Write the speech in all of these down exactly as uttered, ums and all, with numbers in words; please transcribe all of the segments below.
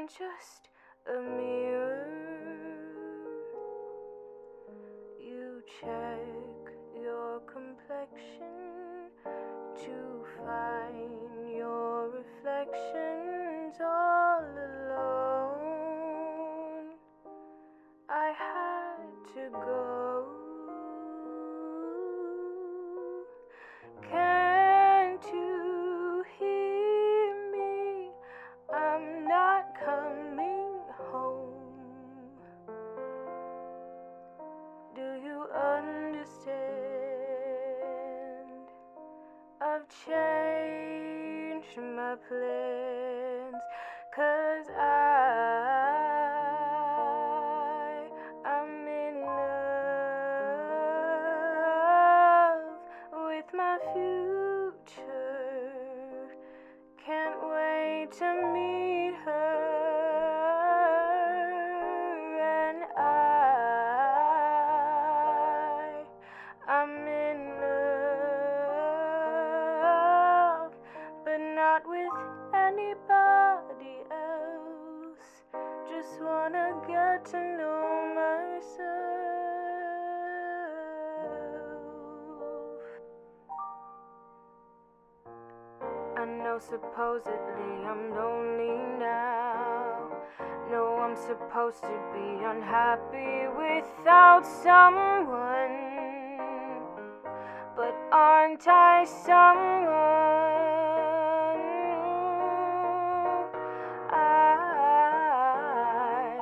I'm just a mirror. You check your complexion to find your reflections all alone. I had to go. Can't you hear me? I'm not coming home. Do you understand? I've changed my plans, 'cause I, I'm in love with my future. Can't wait to meet her, and I, I'm in love, but not with anybody else. Just wanna get to know myself. I know supposedly I'm lonely now. No, I'm supposed to be unhappy without someone. But aren't I someone? I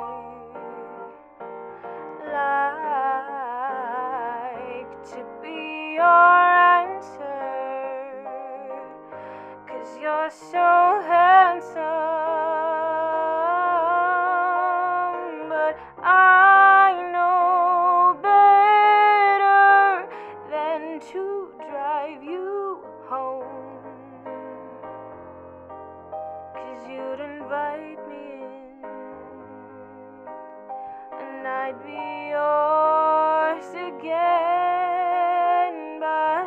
like to be your answer, 'cause you're so handsome. But I know better than to drive you home, 'cause you'd invite me in, and I'd be yours again. But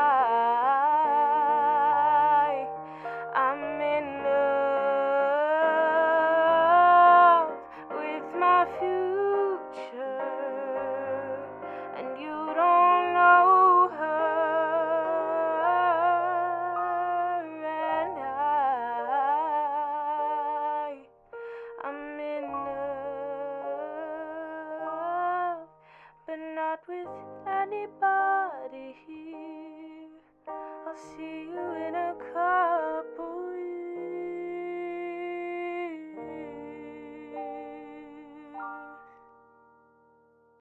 I, I'm in love with my future, and you don't know her, and I, I'm in love, but not with anybody here. I'll see you in a couple